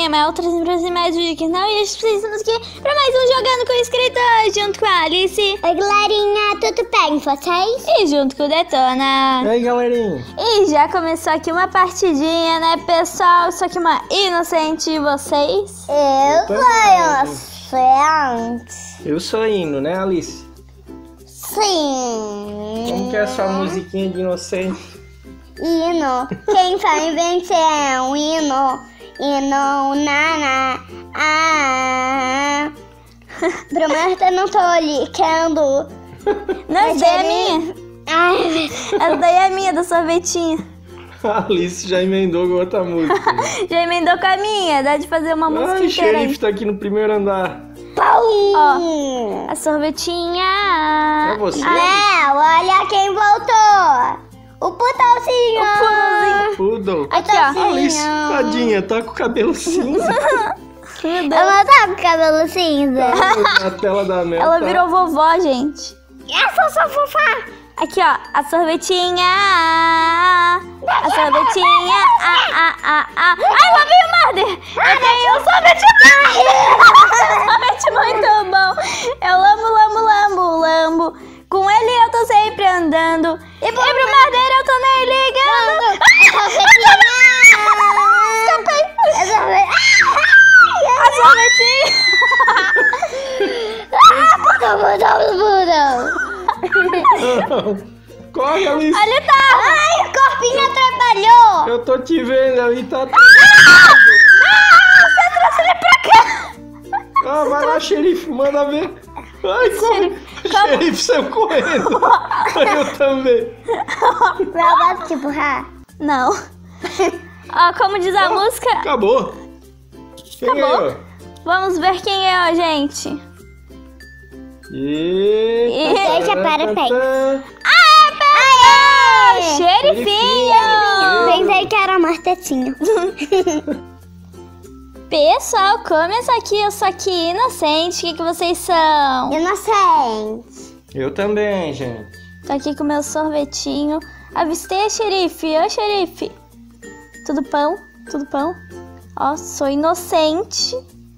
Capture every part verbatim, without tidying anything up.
galerinha, Mel trazendo pra mais um vídeo aqui no canal. E hoje precisamos aqui pra mais um Jogando com o Escritor, junto com a Alice. Oi galerinha, tudo bem com vocês? E junto com o Detona. E aí galerinha? E já começou aqui uma partidinha, né pessoal? Só que uma inocente, e vocês? Eu sou inocente. Eu sou hino, né Alice? Sim. Como que é a sua musiquinha de inocente? Hino. Quem vai vencer é um hino. Hino, na, na, ah. Prometo, eu não tô ligando. Não, essa daí é minha. Ai, Essa daí é minha, do sorvetinho. A Alice já emendou com outra música. Já emendou com a minha, dá de fazer uma música Ai, o inteira. xerife tá aqui no primeiro andar. pau. A sorvetinha. É você? Mel, olha quem voltou. O putãozinho. O Poodle. Aqui, ó. Alice, tadinha, tá com o cabelo cinza. Meu Deus. Ela tá com cabelo cinza. Na tela da Mel. Ela tá... virou vovó, gente. Essa sua fofá. Aqui, ó, a sorvetinha. A sorvetinha. Ah, ah, ah, ah. Ai, lá veio o Marder. Eu tenho um sorvete. Sorvete muito bom. Eu lambo, lambo, lambo, lambo. Com ele eu tô sempre andando. E pro Marder eu tô nem ligando. Escapei. A sorvetinha. Ah, putão, putão, putão. Corre, Alice. Ali tá. Ai, o corpinho atrapalhou. Eu tô te vendo ali, tá... Você trouxe ele pra cá. Ah, vai lá, xerife, manda ver. Ai, corre. O xerife saiu correndo. Eu também. Pra você te empurrar. Não. Ó, como diz a música, Acabou. Quem Acabou. ganhou? vamos ver quem é, gente. E... Deixa parabéns. Aê! Xerifinho! Xerifinho! Pensei que era martetinho. Pessoal, começa aqui, eu sou aqui inocente. O que, que vocês são? Inocente. Eu também, gente. Tô aqui com meu sorvetinho. Avistei a xerife. Ô, xerife. Tudo pão? Tudo pão? Ó, sou inocente.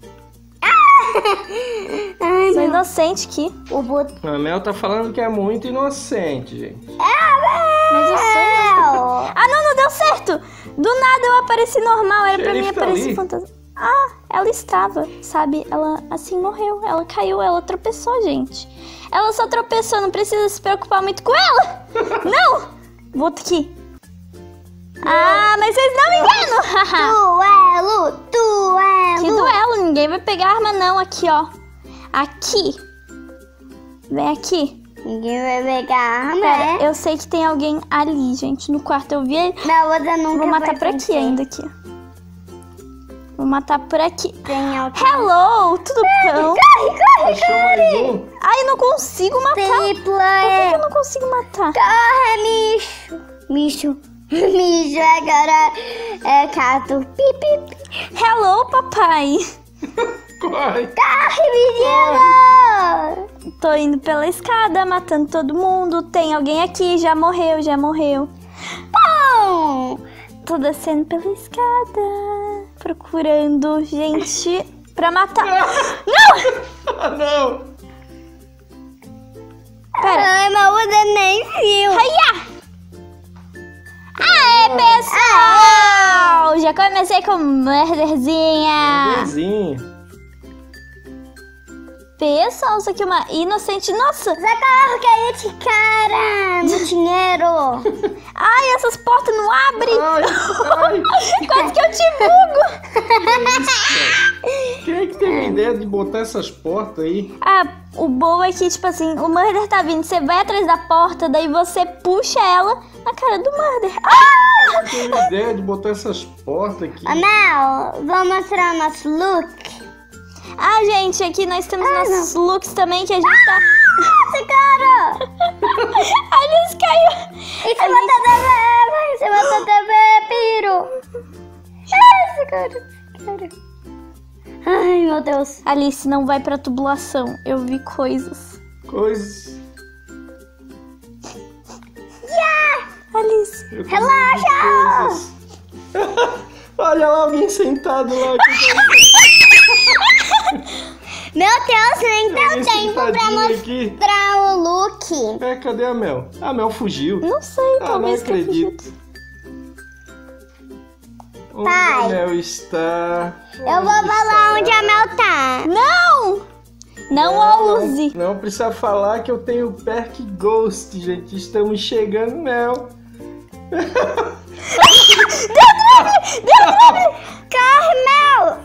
Ai, Sou inocente aqui. o bot... A Mel tá falando que é muito inocente, gente. Mas eu sou inocente. Ah, não, não deu certo. Do nada eu apareci normal. Era pra mim Xerife tá aparecer ali. fantasma. Ah, ela estava, sabe? Ela assim morreu. Ela caiu, ela tropeçou, gente. Ela só tropeçou, não precisa se preocupar muito com ela. Não! Volta aqui. Ah, mas vocês não me enganam. Duelo, duelo. Que duelo, ninguém vai pegar arma não. Aqui, ó. Aqui. Vem aqui. Ninguém vai pegar, Pera, né? eu sei que tem alguém ali, gente, no quarto. Eu vi ele. Na outra nunca Vou matar vai por aqui vencer. ainda, aqui. Vou matar por aqui. Tem alguém. Hello, tudo bom? Corre, corre, Achou mais um? Ai, eu não consigo matar. Por que tripla. que eu não consigo matar? Corre, micho. Micho. Micho agora é gato. Pi, pi, pi. Hello, papai. Corre. Corre, menino. Tô indo pela escada, matando todo mundo. Tem alguém aqui, já morreu, já morreu. Pão. Tô descendo pela escada, procurando gente pra matar. Não! Ah, não. Pera. Ai, mas você nem viu. Aiá! Aê, pessoal! Já comecei com merderzinha. Beijinho. Pessoal, isso aqui é uma inocente. Nossa! Socorro, caiu de cara no dinheiro. Ai, essas portas não abrem! Ai, ai. Quase que eu te bugo! Quem é que teve a ideia de botar essas portas aí? Ah, o bom é que, tipo assim, o Murder tá vindo, você vai atrás da porta, daí você puxa ela na cara do Murder. Ah! Quem teve a ideia de botar essas portas aqui? Ô, Mel, vamos mostrar o nosso look? Ah, gente, aqui nós temos nossos looks também que a gente tá... Nossa, cara! A Alice caiu! E você matou também, você matou também, piro! Nossa, cara, cara. Ai, meu Deus. Alice, não vai pra tubulação. Eu vi coisas. Coisas. Yeah! Alice. Eu tô Relaxa! vendo coisas. Olha lá alguém sentado lá. Meu Deus, nem deu Alguém tempo pra sentadinho aqui. mostrar o look. É, cadê a Mel? A Mel fugiu. Não sei, Ah, talvez não tenha acredito. fugido. Onde Pai. a Mel está? Eu vou falar onde a Mel tá. Não! Não a use. Não, não precisa falar que eu tenho Perk Ghost, gente. Estamos chegando, Mel. Corre, Mel!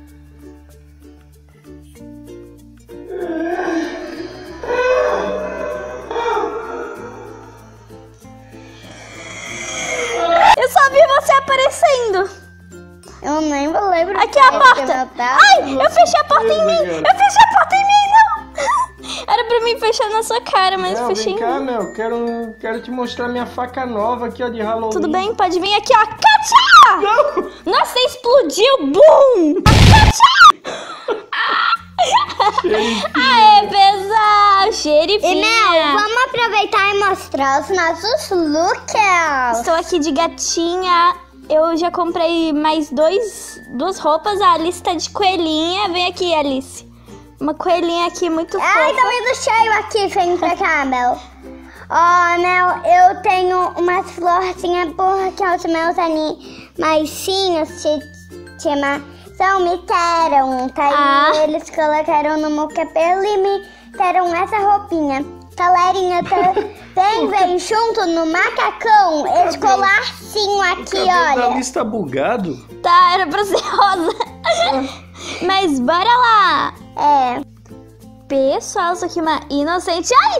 Eu só vi você aparecendo. Eu nem vou lembrar. Aqui é a onde porta. Mel tá. Ai, eu fechei a porta em mim. Surpresa, cara. Eu fechei a porta em mim, não. Era pra mim fechar na sua cara, mas Mel, fechei vem em cá, mim. Mel. Quero, quero te mostrar minha faca nova aqui, ó, de Halloween. Tudo bem? Pode vir aqui, ó. Katia! Não! Nossa, você explodiu. Bum! Katia! Xerifinha. Aê, pessoal! Xerifinha! E Mel, vamos aproveitar e mostrar os nossos looks. Estou aqui de gatinha. Eu já comprei mais dois, duas roupas. A Alice tá de coelhinha. Vem aqui, Alice. Uma coelhinha aqui muito Ai, fofa. tá vindo cheio aqui, vem pra cá, Mel. Ó, Mel, eu tenho umas florzinhas porque os meus animaicinhos se chama, são, me deram, tá? Ah. E eles colocaram no meu cabelo e me deram essa roupinha. Galerinha também vem junto no macacão esse colarcinho aqui, O cabelo da olha. Alice tá bugado. Tá, era pra ser rosa. Mas bora lá. É. Pessoal, isso aqui é uma inocente. Ai! O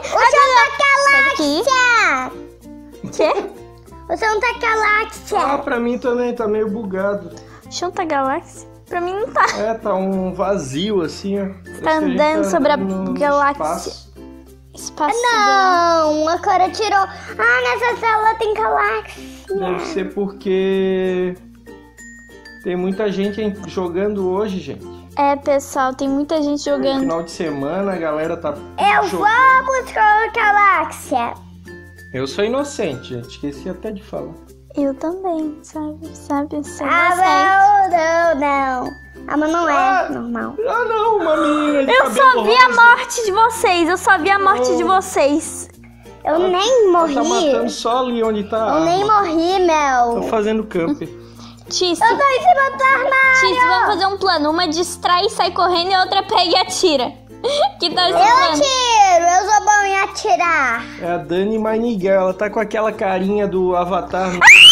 som Sai da daqui. galáxia! Quê? O som da galáxia! Ah, pra mim também tá meio bugado. Chanta Galáxia? Pra mim não tá. É, tá um vazio assim, ó. Parece Tá que a gente andando tá sobre a no galáxia. espaço. Espaço Não, a Cora tirou. Ah, nessa sala tem galáxia. Deve ser porque tem muita gente em- jogando hoje, gente. É, pessoal, tem muita gente No jogando. final de semana a galera tá Eu jogando. vou buscar a galáxia. Eu sou inocente, gente. Esqueci até de falar. Eu também, sabe? Sabe? Sou Ah, inocente. não, não, não. Ah, mas não é Ah. normal. Ah, não, uma menina de Eu cabelo só vi a rosa. morte de vocês. Eu só vi a morte de vocês. Eu nem Ela morri. tá matando só ali onde tá a Eu nem arma. morri, Mel. Tô fazendo camper. Tice, Eu tô em cima do armário. Tice, vamos fazer um plano. Uma distrai e sai correndo e a outra pega e atira. Que tal esse Eu plano? atiro, eu sou bom em atirar. É a Dani Mainiguel. Ela tá com aquela carinha do Avatar.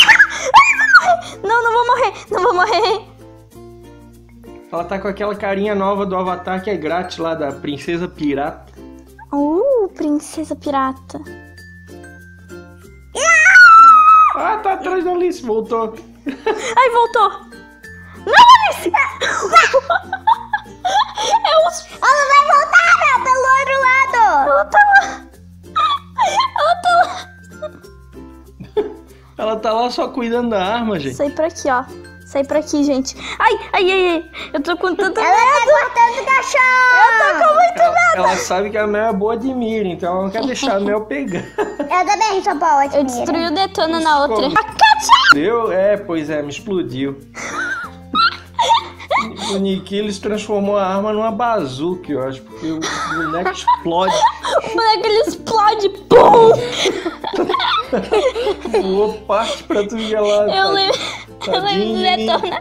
Não, não vou morrer. Não vou morrer. Ela tá com aquela carinha nova do Avatar que é grátis lá, da Princesa Pirata. Uh, princesa pirata. Ah, tá atrás da Alice. Voltou. Ai, voltou. Não, Alice! É os... Ela vai voltar, Mel, pelo outro lado. Ela tá lá. Ela tá lá. Ela tá lá só cuidando da arma, gente. Sai por aqui, ó. Sai por aqui, gente. Ai, ai, ai, ai. Eu tô com tanto Ela medo. tá cortando o cachorro. Eu tô com muito Ela, medo. ela sabe que a Mel é boa de mira, então ela não quer deixar a Mel pegar. Eu também sou boa de Eu mira. destruí o detona na outra. Como? A Katia! Deu? É, pois é, me explodiu. O Nikili se transformou a arma numa bazuca, eu acho, porque o boneco explode. O boneco ele explode. Pum! Voou parte pra tudo que é lado. Eu lembro. Eu lembro Tadinho do de mim. detona.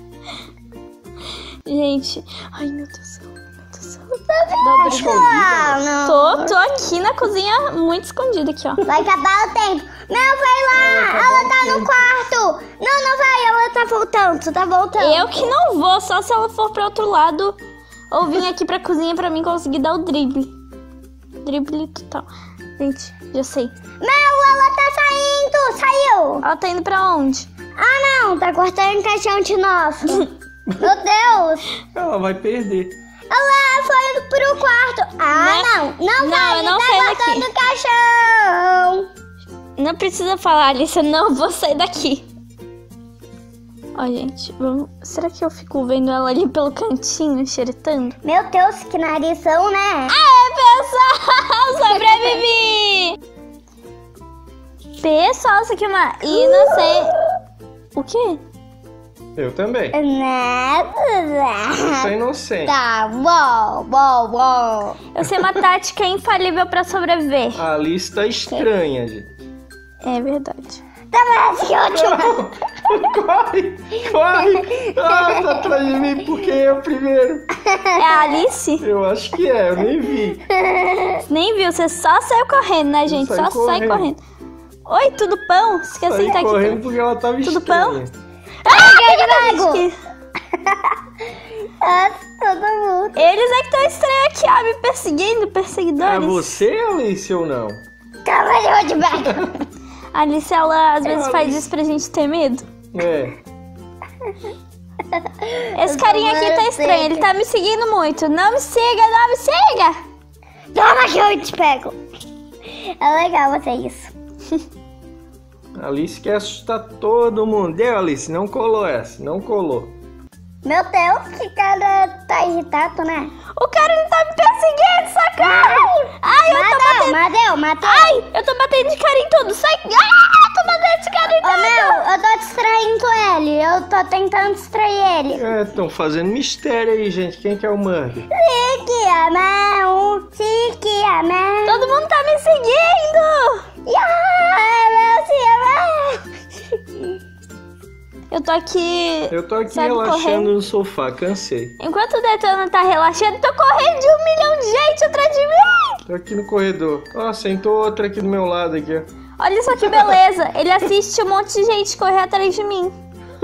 Gente. Ai, meu Deus do céu. Meu Deus do céu. Tá escondida. Ah, não. Tô, tô aqui na cozinha, muito escondida aqui, ó. Vai acabar o tempo. Não, vai lá. acabar Ela o tá no tempo. quarto. Não, não vai. Ela tá voltando. Tá voltando. Eu que não vou, só se ela for pro outro lado ou vir aqui pra cozinha pra mim conseguir dar o drible. Drible total. Gente, já sei. Mel, ela tá saindo. Saiu. Ela tá indo pra onde? Ah, não. Tá cortando caixão de novo. Meu Deus. Ela vai perder. Ela foi pro quarto. Ah, não. Não, Não, vai. eu não tá saio daqui. cortando caixão. Não precisa falar, Alice, eu não vou sair daqui. Ó, gente, vamos... será que eu fico vendo ela ali pelo cantinho, xeretando? Meu Deus, que narizão, né? Aê, pessoal! Sobrevivi! Pessoal, isso aqui é uma inocente... O quê? Eu também. Nada. Sou inocente. Tá bom, bom, bom. Eu sei uma tática infalível pra sobreviver. A Alice tá estranha, gente. É verdade. Tá mais que ótimo. Corre! Corre! Ah, tá atrás de mim porque eu primeiro. É a Alice? Eu acho que é, eu nem vi. Nem viu, você só saiu correndo, né, gente? saí Só sai correndo. correndo. Oi, tudo pão? Você quer Saí sentar aqui? correndo porque ela tava Tudo estranha. Ah, Mago. que- Nossa, todo mundo. Eles é que estão estranhos aqui, ó, me perseguindo, É perseguidores. você, Alice, ou não? Cavaleiro de Mago. A Alice, ela às vezes Alice. faz isso pra gente ter medo. É. Esse carinha aqui tá estranho, ele tá me seguindo muito. Não me siga, não me siga! Toma que eu te pego. É legal você isso. Alice quer assustar todo mundo. Deu, Alice, não colou essa, não colou. Meu Deus, que cara tá irritado, né? O cara ele tá me perseguindo, socorro! Ai, eu tô Mateu, batendo... Mateu, Mateu. Ai, eu tô batendo de cara em tudo, sai... Ah, eu tô batendo de cara em Ô, tudo! meu, eu tô distraindo ele. Eu tô tentando distrair ele. É, estão fazendo mistério aí, gente. Quem que é o Murphy? Fique a mão, fique a mão. Todo mundo tá me seguindo! Yeah, meu Deus. Eu tô aqui... Eu tô aqui Sabe, relaxando correndo. no sofá, cansei. Enquanto o Detona tá relaxando, tô correndo de um milhão de gente atrás de mim! Tô aqui no corredor. Ó, sentou outra aqui do meu lado aqui, ó. Olha só que beleza, ele assiste um monte de gente correr atrás de mim.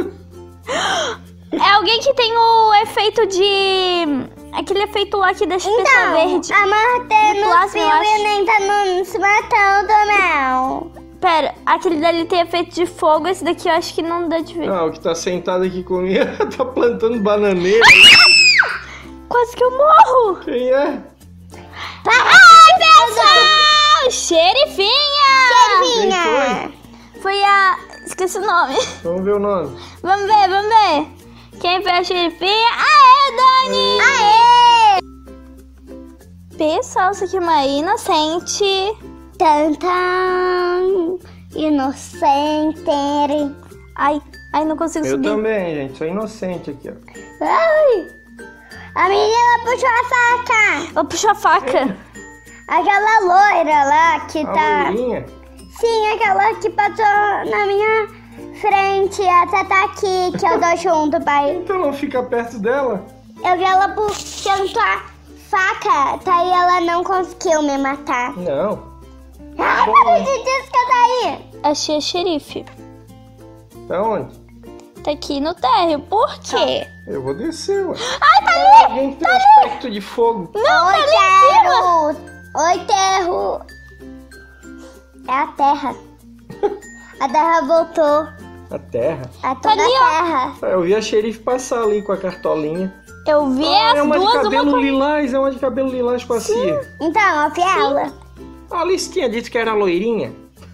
É alguém que tem o efeito de... Aquele efeito lá que deixa a pessoa Então, verde. a Marta De no plasma, eu filme acho. nem tá no, se matando, não. Pera, aquele dali tem efeito de fogo, esse daqui eu acho que não dá de ver. Ah, o que tá sentado aqui comigo tá plantando bananeira. Quase que eu morro! Quem é? Ai, pessoal! Xerifinha! Quem Vinha. Foi a... Esqueci o nome. Vamos ver o nome. Vamos ver, vamos ver. Quem foi a xerifinha? Aê, Dani! Aê! Pessoal, isso aqui é uma inocente. Tantan, inocente. Ai, ai, não consigo Eu subir. também, gente. Sou inocente aqui, ó. Ai, a menina puxou a faca. Vou puxar a faca. Aquela loira lá que A tá... loirinha. Sim, aquela que passou na minha frente. Até tá aqui, que eu dou junto, pai. Então não fica perto dela. Eu vi ela puxando a faca, tá aí ela não conseguiu me matar. Não. Ai, Bom, para de descair. Achei a xerife. Tá onde? Tá aqui no térreo. Por quê? Eu vou descer, ué. Ai, tá ali! Alguém tem um aspecto de fogo. Não, tá Oi, ali em cima! Terro. Oi, Terro. É a terra. A terra voltou. A terra. A toda ali, ó. terra. Eu vi a xerife passar ali com a cartolinha. Eu vi Ah, as é uma de duas, uma cabelo com... lilás, é uma de cabelo lilás com a Cia. Então, eu vi ela. A Alice tinha dito que era loirinha.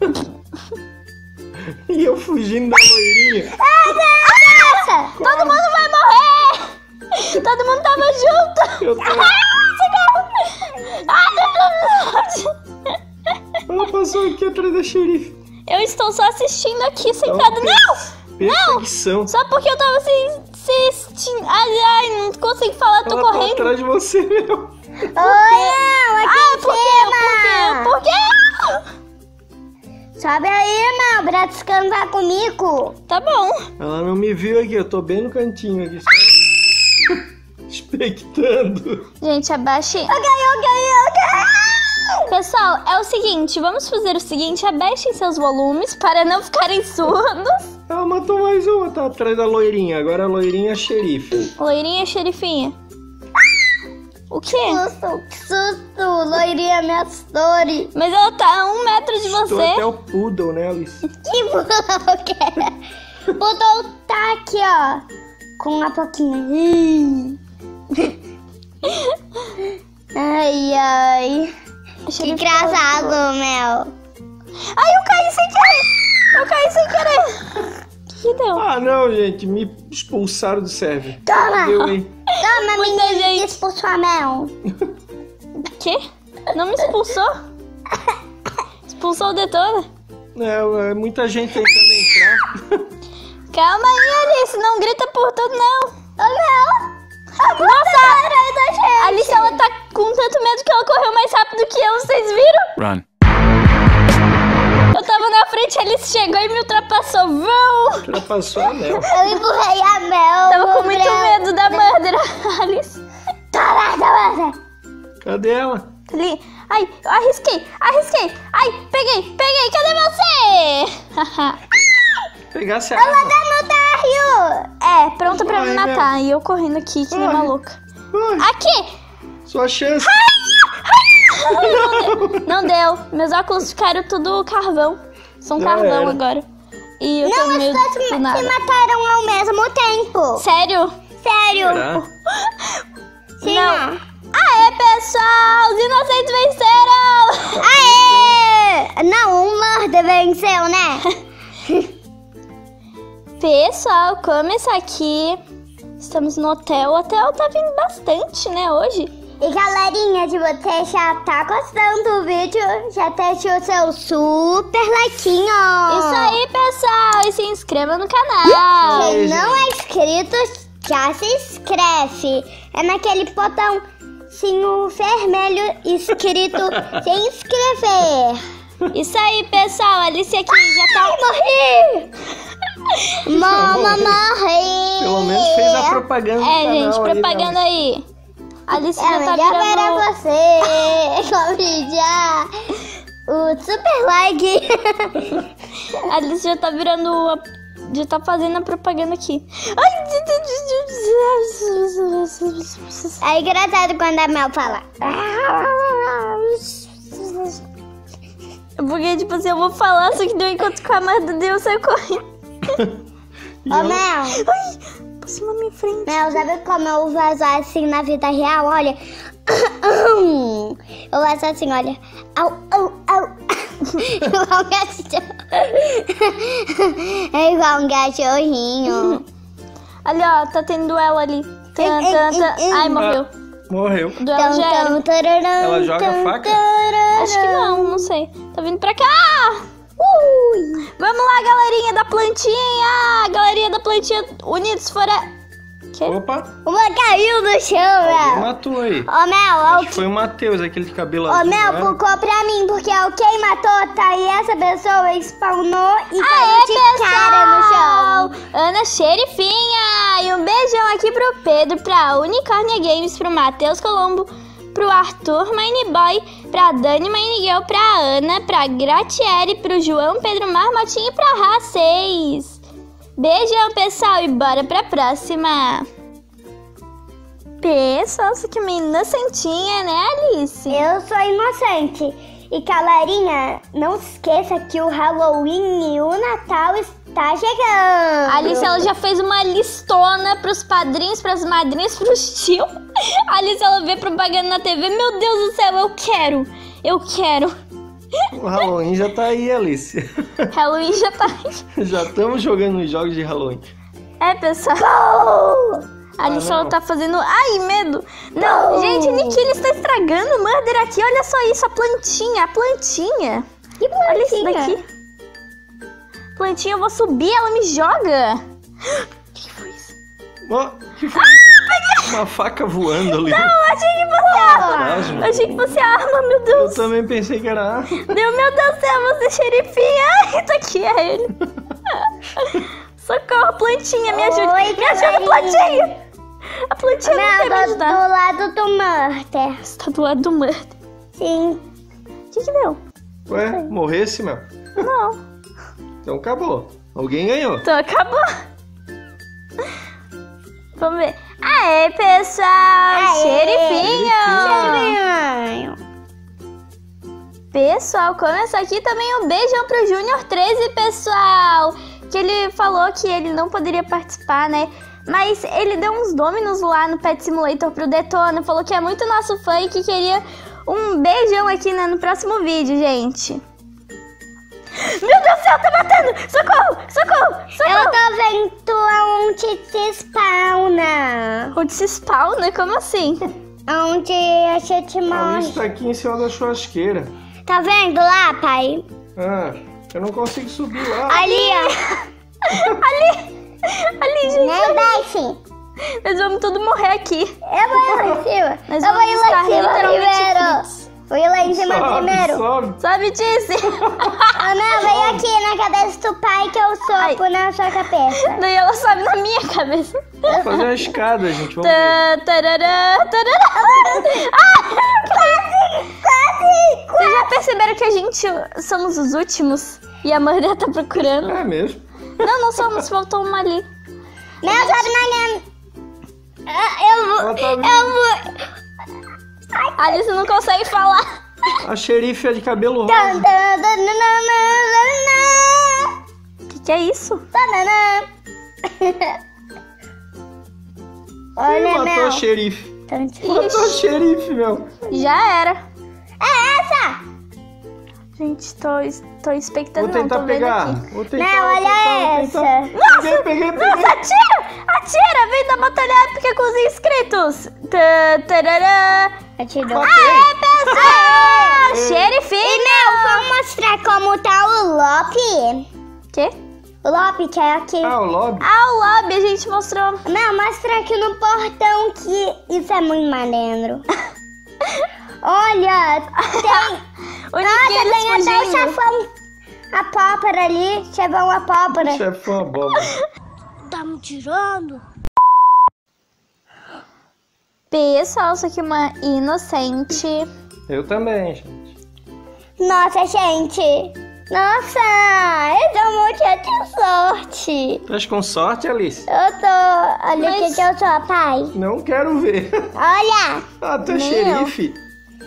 E eu fugindo da loirinha. Nossa! Todo mundo vai morrer! Todo mundo tava junto! Eu tô... Ai, meu Deus! Ela passou aqui atrás da xerife. Eu estou só assistindo aqui sentada. per- Não! Perseguição. Só porque eu tava assistindo. Ai, ai, não consigo falar, tô Ela tá correndo. atrás de você, meu. Oi, não, aqui Ah, em por quê? cima. Por quê? Por quê? Sobe aí, irmão, pra descansar comigo. Tá bom. Ela não me viu aqui, eu tô bem no cantinho aqui. Só... expectando. Gente, abaixe. Ok, ok, ok. Pessoal, é o seguinte, vamos fazer o seguinte, abaixem seus volumes para não ficarem surdos. Ela matou mais uma, tá atrás da loirinha. Agora a loirinha é xerife. Loirinha, xerifinha. O quê? Susto, que susto, loirinha me assustou. Mas ela tá a um metro de Estou você. até o poodle, né, Alice? Que louca. Botou tá aqui, ó, com a plaquinha. Ai, ai. Que engraçado, Mel. Ai, eu caí sem querer. Eu caí sem querer. O que deu? Ah, não, gente. Me expulsaram do server. Toma. Deu, hein? Toma, Muita menina, gente. expulsou a Mel. Quê? Não me expulsou? Expulsou o Detona? É, é muita gente tentando entrar. Calma aí, Alice. Não grita por tudo, não. Ô, meu. Nossa, a Alice, ela tá com tanto medo que ela correu mais rápido que eu. Vocês viram? Run. Eu tava na frente, a Alice chegou e me ultrapassou. Vão! Ultrapassou a Mel. Eu empurrei a Mel. Tava com muito medo da Murder, Alice. Toma, toma. Cadê ela? Ali. Ai, eu arrisquei, arrisquei. Ai, peguei, peguei. Cadê você? Pegasse a Ela arma. tá no tárreo. É, pronta pra Ai, me Mel. matar. E eu correndo aqui, que nem Ai. maluca. Ai, Aqui! sua chance. Não deu. Meus óculos ficaram tudo carvão. São Já carvão era. agora. E eu Não, tenho as medo duas do se nada. mataram ao mesmo tempo. Sério? Sério. Será? Sim. Não. Aê, pessoal! Os inocentes venceram! Aê! Não, o Murder venceu, né? Pessoal, como esse aqui... Estamos no hotel. O hotel tá vindo bastante, né, hoje? E galerinha, se você já tá gostando do vídeo, já deixa o seu super likeinho. Isso aí, pessoal! E se inscreva no canal! Quem não é inscrito, já se inscreve. É naquele botãozinho vermelho escrito se inscrever. Isso aí, pessoal! A Alice aqui já tá... Ai, morri! Mama, morri! Pelo menos fez a propaganda do É, canal gente, aí, propaganda né? aí. A Alice já Ela tá já para virando... você! Come já! O super like! A Alice já tá virando... a- Já tá fazendo a propaganda aqui. Ai! É engraçado quando a Mel fala. Porque, tipo assim, eu vou falar, só que deu enquanto com a merda deu, eu saio correndo. Ô, Mel! Ai! Passou na minha frente. Mel, sabe como eu vazo assim na vida real? Olha. Eu vazo assim, olha. Au, au, au. Igual um cachorro. É igual um cachorrinho. Ali, ó, tá tendo duelo ali. Tan, tan, tan. Ai, morreu. Morreu. Duelo já era. Ela joga faca? Acho que não, não sei. Tá vindo pra cá. Ui. Vamos lá, galerinha da plantinha. Galerinha da plantinha, unidos fora... Quê? Opa, Uma caiu no chão, alguém Mel. matou aí. Ô, Mel, Acho que foi o Matheus, aquele de cabelo Ô, azul, Mel, né? focou pra mim, porque quem matou tá aí, essa pessoa spawnou e Aê, caiu de cara no chão. pessoal! Ana Xerifinha! E um beijão aqui pro Pedro, pra Unicórnia Games, pro Matheus Colombo, pro Arthur Mineboy, pra Dani Miniguel, pra Ana, pra Gratieri, pro João Pedro Marmotinho e pra Rá seis. Beijão, pessoal, e bora pra próxima! Pessoal, isso aqui é uma inocentinha, né, Alice? Eu sou inocente. E, galerinha, não se esqueça que o Halloween e o Natal está chegando. A Alice, ela já fez uma listona pros padrinhos, pras madrinhas, pros tios. A Alice, ela vê propaganda na T V. Meu Deus do céu, eu quero. Eu quero. O Halloween já tá aí, Alice. Halloween já tá aí. Já estamos jogando os jogos de Halloween. É, pessoal. A Alice, Ah, ela não. tá fazendo... Ai, medo. Não, gente, Nick, ele está estragando o Murder aqui. Olha só isso, a plantinha, a plantinha. Que Olha isso plantinha? daqui. Plantinha, eu vou subir, ela me joga. O que foi isso? Ó, que foi? Uma faca voando ali. Eu achei que fosse arma. Fantasma. Eu achei que fosse arma, meu Eu Deus. também pensei que era arma. Meu, meu Deus do céu, você xerifinha. Ai, tá aqui, é ele. Socorro, plantinha, me ajude. Oi, me ajuda, galerinha. plantinha. A plantinha não Não, quer me do, do ajudar. lado do Murder. Você tá do lado do Murder. Sim. O que que deu? Ué, morresse, meu? Não. Então acabou. Alguém ganhou. Então acabou. Vamos ver. Aê, pessoal. Aê. Xerifinho. Xerifinho. Pessoal, começa aqui também um beijão pro Júnior treze, pessoal. Que ele falou que ele não poderia participar, né? Mas ele deu uns dominos lá no Pet Simulator pro Detona. Falou que é muito nosso fã e que queria um beijão aqui, né, no próximo vídeo, gente. Meu Deus do céu, tá matando! Socorro! Socorro! Eu Socorro! tô vendo onde se spawna. Onde se spawna? Como assim? Onde a gente A Alice morre. tá aqui em cima da churrasqueira. Tá vendo lá, pai? Ah, eu não consigo subir lá. Ali, ó. Ali! Eles vão tudo morrer aqui. Eu vou ir lá em cima. Nós eu vou vamos ir lá estar em cima literalmente primeiro. fritos. Vou ir lá em cima Sobe, primeiro. sobe. Sabe disse? Ah, não, vem aqui na cabeça do pai que eu soco na sua cabeça. Daí ela sobe na minha cabeça. Vamos fazer uma escada, gente. Vamos ver. Tá, tarará, tarará. Ah, Quase, vocês já perceberam que a gente somos os últimos? E a Amanda tá procurando? É mesmo? Não, não somos, faltou uma ali. Meu, sabe na minha... Eu vou... Ela tá vindo. Eu vou... A Alice não consegue falar. A xerife é de cabelo Tan, rosa. tan, tan, nan, O que, que é isso? nan, nan, nan. Ih, Olha, matou a Mel. xerife. Tanto- Matou a xerife, meu. Já era. É essa! Gente, tô, tô expectando. Vou tentar não, tô vendo pegar. aqui. Vou tentar, Não, vou olha tentar, vou essa. tentar. Peguei, peguei, peguei. Nossa, atira! Atira! Vem da Batalha Épica com os inscritos! Tá, tarará. Atirou. Matei. Ah, E, xerifinho! meu, vamos mostrar como tá o Lope. Quê? O Lope que é aqui. Ah, o lobby. Ah, o lobby a gente mostrou. Não, mostra aqui no portão que isso é muito maneiro. Olha, tem... O Nossa, Nick, eles tem até o fugindo. chefão. A pólvora ali, chefão a pólvora. Chefão abóbora. Tá me tirando? Pessoal, isso aqui é uma inocente. Eu também, gente. Nossa, gente. Nossa, eu tô muito de sorte. Estás com sorte, Alice? Eu tô... Olha o Mas- que que eu sou, pai. Não quero ver. Olha. Ah, tu é Nem xerife.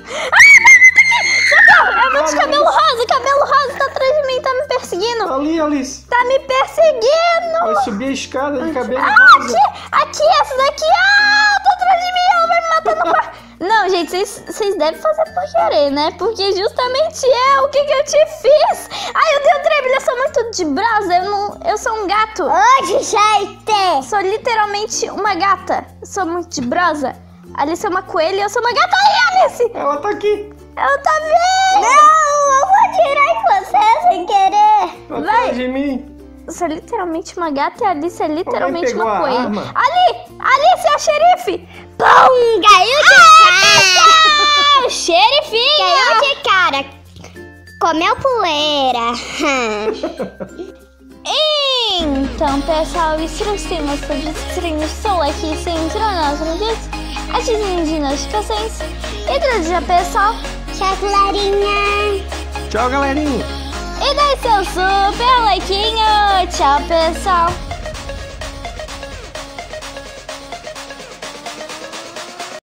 É muito cabelo rosa, cabelo rosa tá atrás de mim, tá me perseguindo. Ali, Alice. Tá me perseguindo. Vai subir a escada de cabelo Ah, rosa. aqui, aqui, essa daqui. Ah, tá atrás de mim, ela vai me matar no quarto. Não, gente, vocês- vocês devem fazer por querer, né? Porque justamente eu, o que que eu te fiz? Ai, eu dei o trem, eu sou muito de brasa, eu, não, eu sou um gato. Hoje, gente. Sou literalmente uma gata. Eu sou muito de brosa. Alice é uma coelha e eu sou uma gata. Ai, Alice! Ela tá aqui. Ela tá vendo! Não, eu vou atirar em você sem querer. Tá Vai. atrás de mim. Eu sou literalmente uma gata e a Alice é literalmente pegou uma a coelha. arma? Ali! Alice é a xerife! Pum, caiu de cara. Ah, xerifinha! Caiu de cara. Comeu poeira. Então, pessoal, estressemos sobre streams, sou aqui, se entrou nas notícias, ative de notificações e deseja, pessoal, Tchau, Clarinha. Tchau, galerinha. e dê seu super likeinho. Tchau, pessoal.